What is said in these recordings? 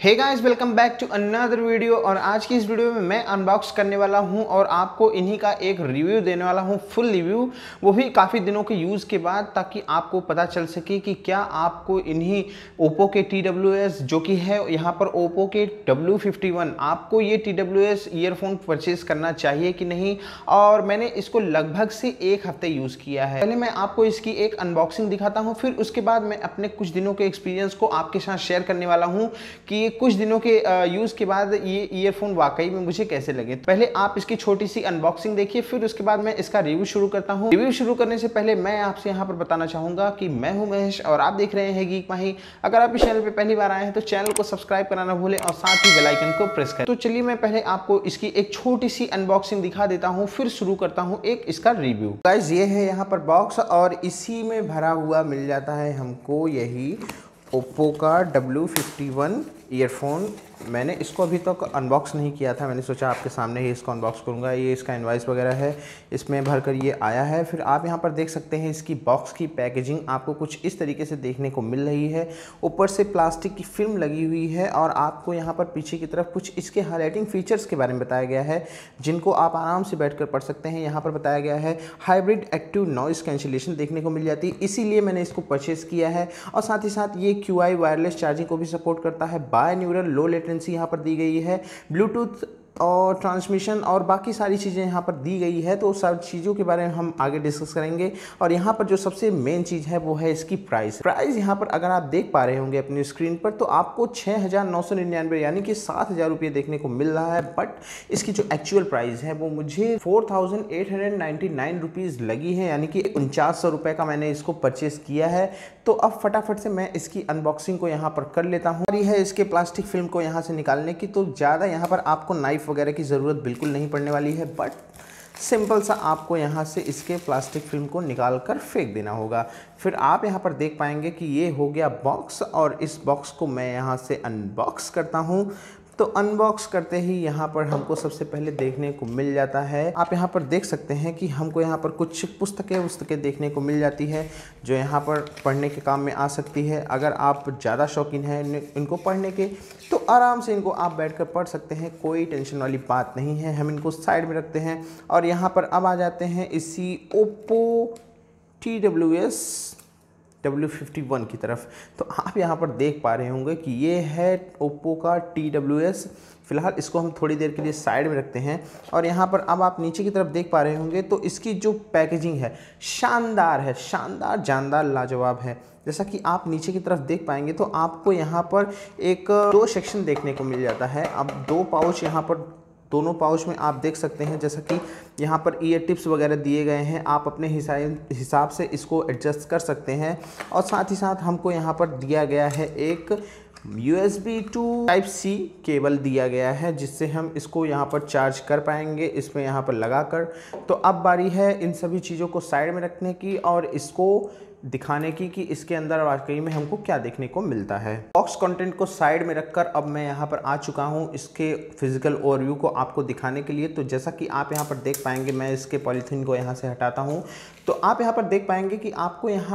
Hey guys, welcome back to another video. और आज की इस वीडियो में मैं अनबॉक्स करने वाला हूं और आपको इन्हीं का एक रिव्यू देने वाला हूं, फुल रिव्यू, वो भी काफ़ी दिनों के यूज़ के बाद, ताकि आपको पता चल सके कि क्या आपको इन्हीं ओप्पो के TWS जो कि है यहाँ पर ओप्पो के W51, आपको ये TWS ईयरफोन परचेज करना चाहिए कि नहीं। और मैंने इसको लगभग से 1 हफ्ते यूज़ किया है। पहले मैं आपको इसकी एक अनबॉक्सिंग दिखाता हूँ, फिर उसके बाद मैं अपने कुछ दिनों के एक्सपीरियंस को आपके साथ शेयर करने वाला हूँ कि कुछ दिनों के यूज़ के बाद ये ईयरफोन वाकई में मुझे कैसे लगे। पहले आप इसकी छोटी सी अनबॉक्सिंग देखिए, फिर उसके बाद मैं इसका रिव्यू शुरू करता हूँ। रिव्यू शुरू करने से पहले मैं आपसे यहाँ पर बताना चाहूँगा कि मैं हूँ महेश और आप देख रहे हैं गीक माही। अगर आप इस चैनल पर पहली बार आए हैं तो चैनल को सब्सक्राइब करना ना भूलें और साथ ही बेल आइकन को प्रेस करें। तो चलिए मैं पहले आपको इसकी एक छोटी सी अनबॉक्सिंग दिखा देता हूँ, फिर शुरू करता हूँ एक इसका रिव्यू। गाइस, ये है यहाँ पर बॉक्स और इसी में भरा हुआ मिल जाता है हमको यही ओप्पो का W51 ईयरफोन। मैंने इसको अभी तक अनबॉक्स नहीं किया था, मैंने सोचा आपके सामने ही इसको अनबॉक्स करूंगा। ये इसका इनवाइस वगैरह है, इसमें भरकर ये आया है। फिर आप यहाँ पर देख सकते हैं इसकी बॉक्स की पैकेजिंग आपको कुछ इस तरीके से देखने को मिल रही है। ऊपर से प्लास्टिक की फिल्म लगी हुई है और आपको यहाँ पर पीछे की तरफ कुछ इसके हाईलाइटिंग फीचर्स के बारे में बताया गया है, जिनको आप आराम से बैठ कर पढ़ सकते हैं। यहाँ पर बताया गया है हाइब्रिड एक्टिव नॉइस कैंसिलेशन देखने को मिल जाती है, इसीलिए मैंने इसको परचेज़ किया है। और साथ ही साथ ये QI वायरलेस चार्जिंग को भी सपोर्ट करता है। बाय न्यूरल लो लेटेंसी यहाँ पर दी गई है, ब्लूटूथ और ट्रांसमिशन और बाकी सारी चीज़ें यहाँ पर दी गई है। तो सब चीज़ों के बारे में हम आगे डिस्कस करेंगे। और यहाँ पर जो सबसे मेन चीज़ है वो है इसकी प्राइस। यहाँ पर अगर आप देख पा रहे होंगे अपनी स्क्रीन पर, तो आपको 6,999 यानी कि 7,000 रुपये देखने को मिल रहा है। बट इसकी जो एक्चुअल प्राइस है वो मुझे 4,899 रुपीज़ लगी है, यानी कि 4900 रुपये का मैंने इसको परचेज़ किया है। तो अब फटाफट से मैं इसकी अनबॉक्सिंग को यहाँ पर कर लेता हूँ। ये है इसके प्लास्टिक फिल्म को यहाँ से निकालने की, तो ज़्यादा यहाँ पर आपको नाइफ वगैरह की ज़रूरत बिल्कुल नहीं पड़ने वाली है। बट सिंपल सा आपको यहाँ से इसके प्लास्टिक फिल्म को निकाल कर फेंक देना होगा। फिर आप यहाँ पर देख पाएंगे कि ये हो गया बॉक्स, और इस बॉक्स को मैं यहाँ से अनबॉक्स करता हूँ। तो अनबॉक्स करते ही यहाँ पर हमको सबसे पहले देखने को मिल जाता है, आप यहाँ पर देख सकते हैं कि हमको यहाँ पर कुछ पुस्तकें देखने को मिल जाती है, जो यहाँ पर पढ़ने के काम में आ सकती है। अगर आप ज़्यादा शौकीन हैं इनको पढ़ने के, तो आराम से इनको आप बैठकर पढ़ सकते हैं, कोई टेंशन वाली बात नहीं है। हम इनको साइड में रखते हैं और यहाँ पर अब आ जाते हैं इसी ओप्पो TWS W51 की तरफ। तो आप यहाँ पर देख पा रहे होंगे कि ये है ओप्पो का TWS। फिलहाल इसको हम थोड़ी देर के लिए साइड में रखते हैं। और यहाँ पर अब आप नीचे की तरफ देख पा रहे होंगे, तो इसकी जो पैकेजिंग है शानदार है, शानदार जानदार लाजवाब है। जैसा कि आप नीचे की तरफ देख पाएंगे, तो आपको यहाँ पर एक 2 सेक्शन देखने को मिल जाता है। अब 2 पाउच यहाँ पर, दोनों पाउच में आप देख सकते हैं जैसा कि यहाँ पर ईयर टिप्स वगैरह दिए गए हैं। आप अपने हिसाब से इसको एडजस्ट कर सकते हैं। और साथ ही साथ हमको यहाँ पर दिया गया है एक USB to Type-C केबल दिया गया है, जिससे हम इसको यहाँ पर चार्ज कर पाएंगे इसमें यहाँ पर लगा कर। तो अब बारी है इन सभी चीज़ों को साइड में रखने की और इसको दिखाने की कि इसके अंदर वाकई में हमको क्या देखने को मिलता है। बॉक्स कंटेंट को साइड में रखकर अब मैं यहाँ पर आ चुका हूँ इसके फिजिकल ओवरव्यू को आपको दिखाने के लिए। तो जैसा कि आप यहाँ पर देख पाएंगे, मैं इसके पॉलीथीन को यहाँ से हटाता हूँ, तो आप यहाँ पर देख पाएंगे कि आपको यहाँ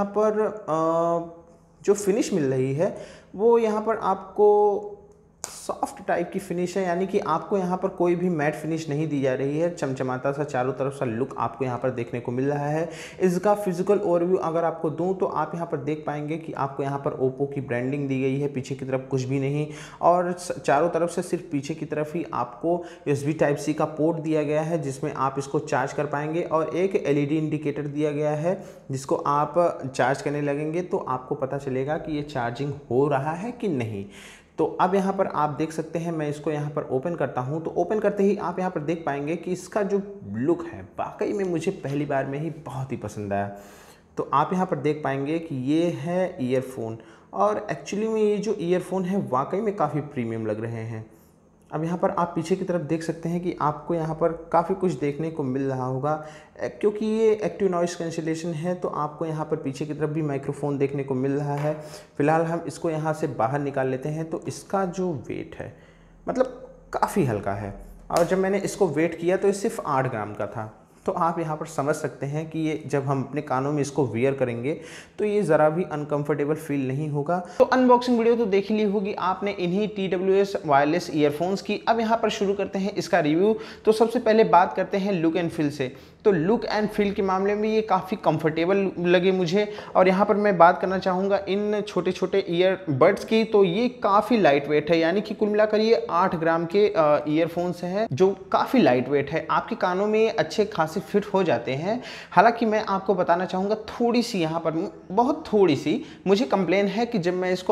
पर जो फिनिश मिल रही है वो यहाँ पर आपको सॉफ्ट टाइप की फिनिश है, यानी कि आपको यहाँ पर कोई भी मैट फिनिश नहीं दी जा रही है। चमचमाता सा चारों तरफ सा लुक आपको यहाँ पर देखने को मिल रहा है। इसका फिजिकल ओवरव्यू अगर आपको दूं, तो आप यहाँ पर देख पाएंगे कि आपको यहाँ पर ओप्पो की ब्रांडिंग दी गई है, पीछे की तरफ कुछ भी नहीं। और चारों तरफ से सिर्फ पीछे की तरफ ही आपको USB Type-C का पोर्ट दिया गया है, जिसमें आप इसको चार्ज कर पाएंगे। और एक LED इंडिकेटर दिया गया है, जिसको आप चार्ज करने लगेंगे तो आपको पता चलेगा कि ये चार्जिंग हो रहा है कि नहीं। तो अब यहाँ पर आप देख सकते हैं, मैं इसको यहाँ पर ओपन करता हूँ। तो ओपन करते ही आप यहाँ पर देख पाएंगे कि इसका जो लुक है वाकई में मुझे पहली बार में ही बहुत ही पसंद आया। तो आप यहाँ पर देख पाएंगे कि ये है ईयरफोन, और एक्चुअली में ये जो ईयरफोन है वाकई में काफ़ी प्रीमियम लग रहे हैं। अब यहाँ पर आप पीछे की तरफ देख सकते हैं कि आपको यहाँ पर काफ़ी कुछ देखने को मिल रहा होगा, क्योंकि ये एक्टिव नॉइस कैंसिलेशन है। तो आपको यहाँ पर पीछे की तरफ भी माइक्रोफोन देखने को मिल रहा है। फिलहाल हम इसको यहाँ से बाहर निकाल लेते हैं। तो इसका जो वेट है मतलब काफ़ी हल्का है, और जब मैंने इसको वेट किया तो ये सिर्फ 8 ग्राम का था। तो आप यहाँ पर समझ सकते हैं कि ये जब हम अपने कानों में इसको वियर करेंगे तो ये ज़रा भी अनकंफर्टेबल फील नहीं होगा। तो अनबॉक्सिंग वीडियो तो देख ली होगी आपने इन्हीं TWS वायरलेस ईयरफोन्स की। अब यहाँ पर शुरू करते हैं इसका रिव्यू। तो सबसे पहले बात करते हैं लुक एंड फील से। तो लुक एंड फील के मामले में ये काफ़ी कंफर्टेबल लगे मुझे। और यहाँ पर मैं बात करना चाहूँगा इन छोटे छोटे ईयरबड्स की। तो ये काफ़ी लाइट वेट है, यानी कि कुल मिलाकर ये 8 ग्राम के ईयरफोन्स हैं जो काफ़ी लाइट वेट है। आपके कानों में अच्छे खासे फिट हो जाते हैं। हालांकि मैं आपको बताना चाहूँगा थोड़ी सी यहाँ पर बहुत थोड़ी सी मुझे कंप्लेन है कि जब मैं इसको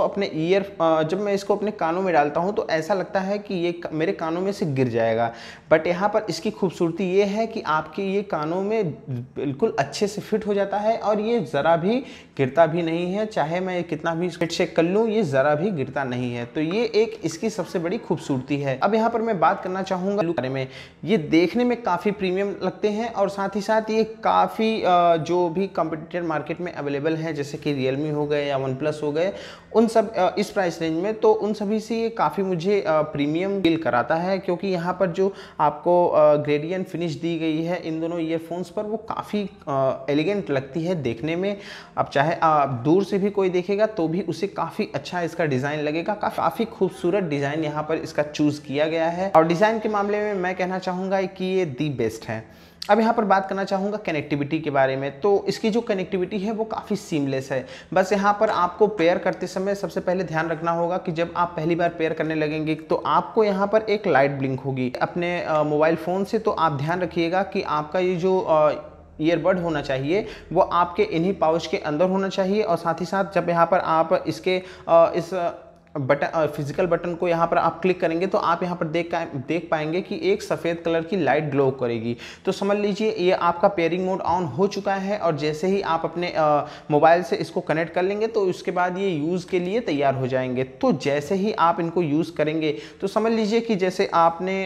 अपने कानों में डालता हूँ तो ऐसा लगता है कि ये मेरे कानों में से गिर जाएगा। बट यहाँ पर इसकी खूबसूरती ये है कि आपके ये कानों में बिल्कुल अच्छे से फिट हो जाता है और ये ज़रा भी गिरता भी नहीं है। चाहे मैं कितना भी फिट शेक कर लूँ ये ज़रा भी गिरता नहीं है। तो ये एक इसकी सबसे बड़ी खूबसूरती है। अब यहाँ पर मैं बात करना चाहूँगा लुक बारे में। ये देखने में काफ़ी प्रीमियम लगते हैं और साथ ही साथ ये काफ़ी जो भी कॉम्पिटिटर मार्केट में अवेलेबल है जैसे कि रियलमी हो गए या वन प्लस हो गए, उन सब इस प्राइस रेंज में, तो उन सभी से ये काफ़ी मुझे प्रीमियम फील कराता है। क्योंकि यहाँ पर जो आपको ग्रेडियंट फिनिश दी गई है इन दोनों ईयरफोन्स पर वो काफ़ी एलिगेंट लगती है देखने में। अब चाहे आप दूर से भी कोई देखेगा तो भी उसे काफ़ी अच्छा इसका डिज़ाइन लगेगा। काफ़ी खूबसूरत डिज़ाइन यहाँ पर इसका चूज़ किया गया है और डिज़ाइन के मामले में मैं कहना चाहूँगा कि ये दी बेस्ट है। अब यहाँ पर बात करना चाहूँगा कनेक्टिविटी के बारे में। तो इसकी जो कनेक्टिविटी है वो काफ़ी सीमलेस है। बस यहाँ पर आपको पेयर करते समय सबसे पहले ध्यान रखना होगा कि जब आप पहली बार पेयर करने लगेंगे तो आपको यहाँ पर एक लाइट ब्लिंक होगी अपने मोबाइल फ़ोन से। तो आप ध्यान रखिएगा कि आपका ये जो ईयरबड होना चाहिए वो आपके इन्हीं पाउच के अंदर होना चाहिए। और साथ ही साथ जब यहाँ पर आप इसके इस बटन फिजिकल बटन को यहाँ पर आप क्लिक करेंगे तो आप यहाँ पर देख पाएंगे कि एक सफ़ेद कलर की लाइट ग्लो करेगी। तो समझ लीजिए ये आपका पेयरिंग मोड ऑन हो चुका है और जैसे ही आप अपने मोबाइल से इसको कनेक्ट कर लेंगे तो उसके बाद ये यूज़ के लिए तैयार हो जाएंगे। तो जैसे ही आप इनको यूज़ करेंगे तो समझ लीजिए कि जैसे आपने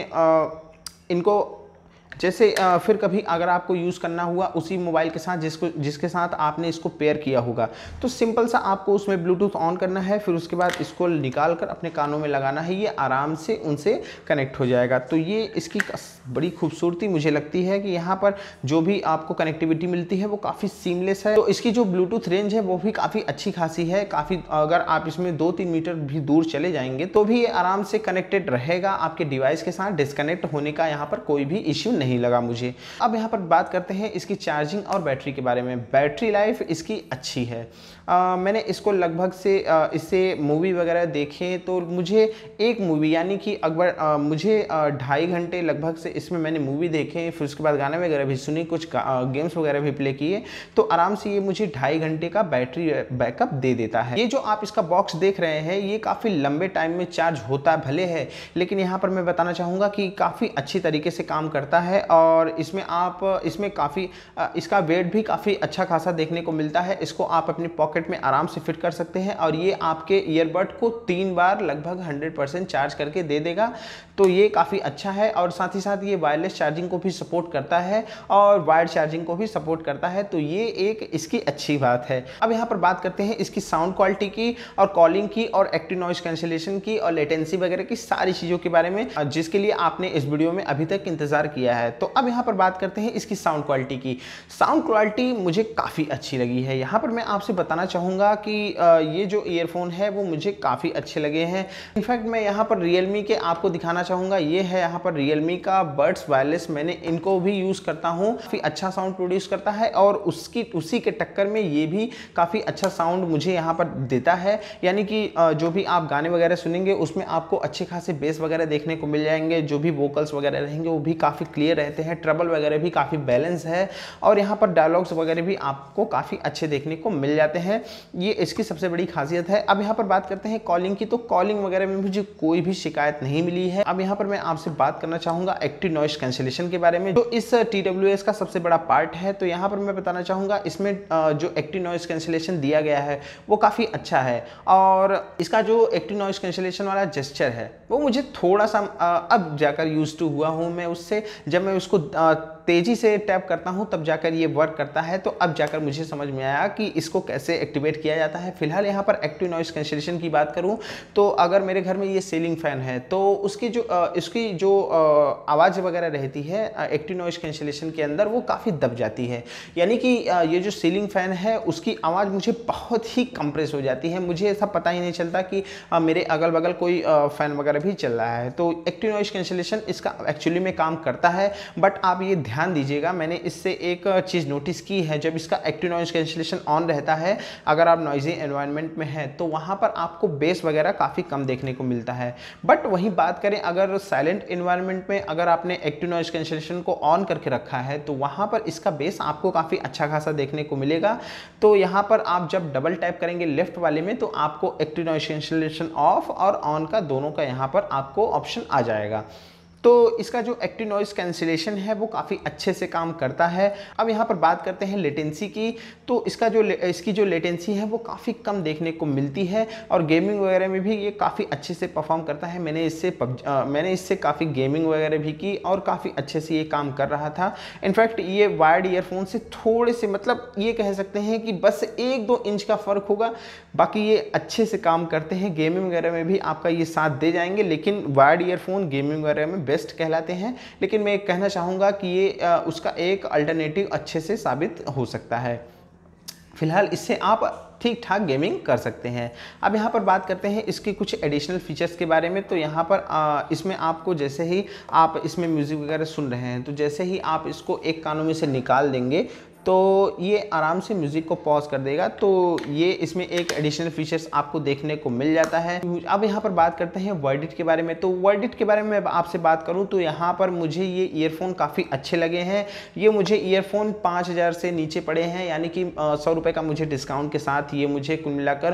इनको फिर कभी अगर आपको यूज़ करना हुआ उसी मोबाइल के साथ जिसके साथ आपने इसको पेयर किया होगा तो सिंपल सा आपको उसमें ब्लूटूथ ऑन करना है, फिर उसके बाद इसको निकाल कर अपने कानों में लगाना है। ये आराम से उनसे कनेक्ट हो जाएगा। तो ये इसकी बड़ी खूबसूरती मुझे लगती है कि यहाँ पर जो भी आपको कनेक्टिविटी मिलती है वो काफ़ी सीमलेस है। तो इसकी जो ब्लूटूथ रेंज है वो भी काफ़ी अच्छी खासी है। अगर आप इसमें 2-3 मीटर भी दूर चले जाएंगे तो भी ये आराम से कनेक्टेड रहेगा आपके डिवाइस के साथ। डिस्कनेक्ट होने का यहाँ पर कोई भी इश्यू नहीं लगा मुझे। अब यहाँ पर बात करते हैं इसकी चार्जिंग और बैटरी के बारे में। बैटरी लाइफ इसकी अच्छी है। मैंने इसको लगभग से इससे मूवी वगैरह देखे तो मुझे एक मूवी यानी कि अकबर मुझे 2.5 घंटे लगभग से इसमें मैंने मूवी देखे, फिर उसके बाद गाने वगैरह भी सुनी, कुछ गेम्स वगैरह भी प्ले किए। तो आराम से ये मुझे 2.5 घंटे का बैटरी बैकअप दे देता है। ये जो आप इसका बॉक्स देख रहे हैं ये काफ़ी लंबे टाइम में चार्ज होता भले है, लेकिन यहाँ पर मैं बताना चाहूँगा कि काफ़ी अच्छी तरीके से काम करता है। और इसमें काफ़ी इसका वेट भी काफ़ी अच्छा खासा देखने को मिलता है। इसको आप अपने पॉकेट में आराम से फिट कर सकते हैं और ये आपके ईयरबड को 3 बार लगभग 100% चार्ज करके दे देगा। तो ये काफ़ी अच्छा है। और साथ ही साथ ये वायरलेस चार्जिंग को भी सपोर्ट करता है और वायर्ड चार्जिंग को भी सपोर्ट करता है। तो ये एक इसकी अच्छी बात है। अब यहाँ पर बात करते हैं इसकी साउंड क्वालिटी की और कॉलिंग की और एक्टिव नॉइज कैंसिलेशन की और लेटेंसी वगैरह की सारी चीज़ों के बारे में जिसके लिए आपने इस वीडियो में अभी तक इंतजार किया है। तो अब यहाँ पर बात करते हैं इसकी साउंड क्वालिटी की। साउंड क्वालिटी मुझे काफ़ी अच्छी लगी है। यहाँ पर मैं आपसे बताना चाहूँगा कि ये जो ईयरफोन है वो मुझे काफ़ी अच्छे लगे हैं। इनफैक्ट मैं यहाँ पर रियलमी के आपको दिखाना चाहूँगा। ये है यहाँ पर रियलमी का बड्स वायरलेस, मैंने इनको भी यूज़ करता हूँ। काफ़ी अच्छा साउंड प्रोड्यूस करता है और उसी के टक्कर में ये भी काफ़ी अच्छा साउंड मुझे यहाँ पर देता है। यानी कि जो भी आप गाने वगैरह सुनेंगे उसमें आपको अच्छे खासे बेस वगैरह देखने को मिल जाएंगे। जो भी वोकल्स वगैरह रहेंगे वो भी काफ़ी क्लियर रहते हैं, ट्रबल वगैरह भी काफ़ी बैलेंस है और यहाँ पर डायलॉग्स वगैरह भी आपको काफ़ी अच्छे देखने को मिल जाते हैं। ये इसकी सबसे बड़ी खासियत है। अब यहाँ पर बात करते हैं कॉलिंग की। तो कॉलिंग वगैरह में मुझे कोई भी शिकायत नहीं मिली है। अब यहाँ पर मैं आपसे बात करना चाहूँगा एक्टिव नॉइज कैंसिलेशन के बारे में, जो इस TWS का सबसे बड़ा पार्ट है। तो यहाँ पर मैं बताना चाहूँगा इसमें जो एक्टिव नॉइज कैंसिलेशन दिया गया है वो काफ़ी अच्छा है और इसका जो एक्टिव नॉइज कैंसिलेशन वाला जेस्चर है वो मुझे थोड़ा सा अब जाकर यूज टू हुआ हूँ मैं उससे। जब मैं उसको तेज़ी से टैप करता हूं तब जाकर ये वर्क करता है। तो अब जाकर मुझे समझ में आया कि इसको कैसे एक्टिवेट किया जाता है। फिलहाल यहाँ पर एक्टिव नॉइस कैंसिलेशन की बात करूँ तो अगर मेरे घर में ये सीलिंग फ़ैन है तो इसकी जो आवाज़ वगैरह रहती है एक्टिव नॉइस कैंसिलेशन के अंदर वो काफ़ी दब जाती है। यानी कि ये जो सीलिंग फ़ैन है उसकी आवाज़ मुझे बहुत ही कंप्रेस हो जाती है, मुझे ऐसा पता ही नहीं चलता कि मेरे अगल बगल कोई फ़ैन वगैरह भी चल रहा है। तो एक्टिव नॉइस कैंसिलेशन इसका एक्चुअली में काम करता है, बट आप ये ध्यान दीजिएगा, मैंने इससे एक चीज़ नोटिस की है, जब इसका एक्टिव नॉइस कैंसिलेशन ऑन रहता है, अगर आप नॉइजी एनवायरनमेंट में हैं तो वहाँ पर आपको बेस वगैरह काफ़ी कम देखने को मिलता है। बट वहीं बात करें अगर साइलेंट एनवायरनमेंट में अगर आपने एक्टिव नॉइस कैंसिलेशन को ऑन करके रखा है तो वहाँ पर इसका बेस आपको काफ़ी अच्छा खासा देखने को मिलेगा। तो यहाँ पर आप जब डबल टैप करेंगे लेफ्ट वाले में तो आपको एक्टिव नॉइस कैंसिलेशन ऑफ और ऑन का दोनों का यहाँ पर आपको ऑप्शन आ जाएगा। तो इसका जो एक्टिव नॉइस कैंसिलेशन है वो काफ़ी अच्छे से काम करता है। अब यहाँ पर बात करते हैं लेटेंसी की, तो इसकी जो लेटेंसी है वो काफ़ी कम देखने को मिलती है और गेमिंग वगैरह में भी ये काफ़ी अच्छे से परफॉर्म करता है। मैंने इससे काफ़ी गेमिंग वगैरह भी की और काफ़ी अच्छे से ये काम कर रहा था। इनफैक्ट ये वायर्ड ईयरफोन से थोड़े से मतलब ये कह सकते हैं कि बस 1-2 इंच का फ़र्क होगा, बाकी ये अच्छे से काम करते हैं। गेमिंग वगैरह में भी आपका ये साथ दे जाएंगे, लेकिन वायर्ड ईयरफोन गेमिंग वगैरह में बेस्ट कहलाते हैं। लेकिन मैं कहना चाहूँगा कि ये उसका एक अल्टरनेटिव अच्छे से साबित हो सकता है। फिलहाल इससे आप ठीक ठाक गेमिंग कर सकते हैं। अब यहाँ पर बात करते हैं इसके कुछ एडिशनल फीचर्स के बारे में। तो यहाँ पर इसमें आपको जैसे ही आप इसमें म्यूज़िक वगैरह सुन रहे हैं तो जैसे ही आप इसको एक कानों में से निकाल देंगे तो ये आराम से म्यूज़िक को पॉज कर देगा। तो ये इसमें एक एडिशनल फीचर्स आपको देखने को मिल जाता है। अब यहाँ पर बात करते हैं वर्डिट के बारे में। तो वर्डिट के बारे में आपसे बात करूँ तो यहाँ पर मुझे ये ईयरफोन काफ़ी अच्छे लगे हैं। ये मुझे ईयरफोन 5000 से नीचे पड़े हैं, यानी कि 100 रुपये का मुझे डिस्काउंट के साथ ये मुझे कुल मिलाकर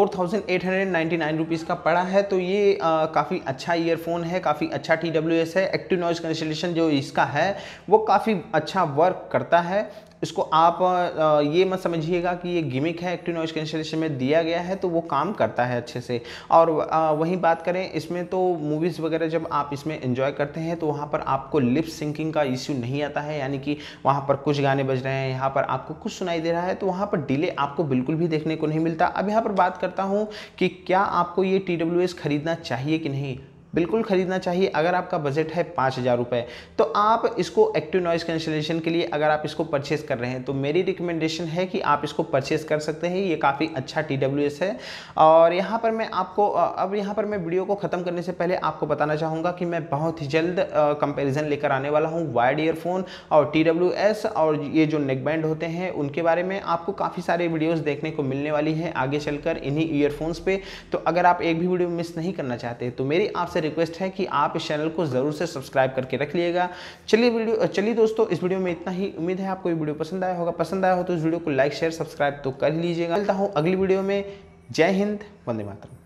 4899 रुपीज़ का पड़ा है। तो ये काफ़ी अच्छा ईयरफोन है, काफ़ी अच्छा TWS है। एक्टिव नॉइस कैंसिलेशन जो इसका है वो काफ़ी अच्छा वर्क करता है। इसको आप ये मत समझिएगा कि ये गिमिक है, एक्टिव नॉइस कैंसिलेशन में दिया गया है तो वो काम करता है अच्छे से। और वहीं बात करें इसमें तो मूवीज़ वगैरह जब आप इसमें एंजॉय करते हैं तो वहाँ पर आपको लिप सिंकिंग का इश्यू नहीं आता है, यानी कि वहाँ पर कुछ गाने बज रहे हैं, यहाँ पर आपको कुछ सुनाई दे रहा है तो वहाँ पर डिले आपको बिल्कुल भी देखने को नहीं मिलता। अब यहाँ पर बात करता हूँ कि क्या आपको ये TWS खरीदना चाहिए कि नहीं। बिल्कुल खरीदना चाहिए। अगर आपका बजट है 5000 रुपये तो आप इसको एक्टिव नॉइस कैंसिलेशन के लिए अगर आप इसको परचेस कर रहे हैं तो मेरी रिकमेंडेशन है कि आप इसको परचेस कर सकते हैं। ये काफ़ी अच्छा TWS है। और यहाँ पर मैं आपको अब यहाँ पर मैं वीडियो को ख़त्म करने से पहले आपको बताना चाहूँगा कि मैं बहुत ही जल्द कंपैरिजन लेकर आने वाला हूँ वायर्ड ईयरफोन और TWS और ये जो नेक बैंड होते हैं उनके बारे में। आपको काफ़ी सारे वीडियोज़ देखने को मिलने वाली हैं आगे चलकर इन्हीं ईयरफोन्स पे। तो अगर आप एक भी वीडियो मिस नहीं करना चाहते तो मेरी आपसे रिक्वेस्ट है कि आप इस चैनल को ज़रूर से सब्सक्राइब करके रख लिएगा। चलिए दोस्तों, इस वीडियो में इतना ही। उम्मीद है आपको ये वीडियो पसंद आया होगा। पसंद आया हो तो इस वीडियो को लाइक शेयर सब्सक्राइब तो कर लीजिएगा। मिलता हूँ अगली वीडियो में। जय हिंद, वंदे मातरम।